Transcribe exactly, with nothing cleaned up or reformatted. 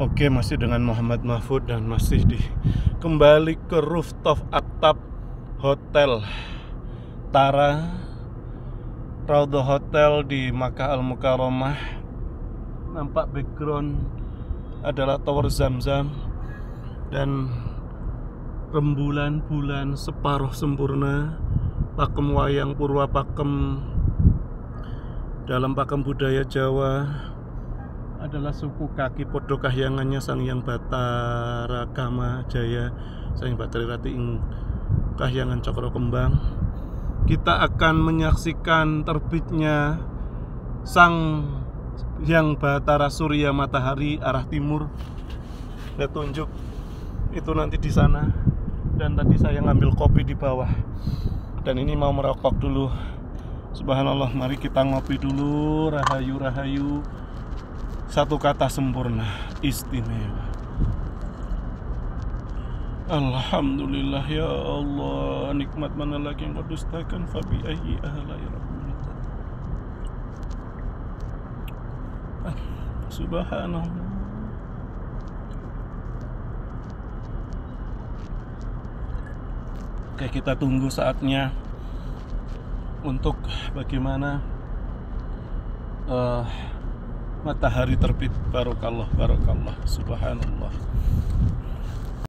Oke, masih dengan Muhammad Mahfud dan masih di kembali ke rooftop atap Hotel Tara Raudhah Hotel di Makkah Al Mukarramah. Nampak background adalah Tower Zamzam dan rembulan bulan separuh sempurna. Pakem wayang purwa pakem dalam pakem budaya Jawa adalah suku kaki podo kahyangannya Sang Hyang Batara Kama Jaya, Sang Hyang Batara Rati ing kahyangan Cokro Kembang. Kita akan menyaksikan terbitnya Sang Hyang Batara Surya Matahari arah timur. Saya tunjuk itu nanti di sana. Dan tadi saya ngambil kopi di bawah. Dan ini mau merokok dulu. Subhanallah, mari kita ngopi dulu. Rahayu rahayu. Satu kata sempurna, istimewa. Alhamdulillah ya Allah, nikmat mana lagi yang kau dustakan, fabi ayyi ahlai rabbika. Subhanallah. Oke, kita tunggu saatnya untuk bagaimana uh, matahari terbit. Barokallah, barokallah, subhanallah.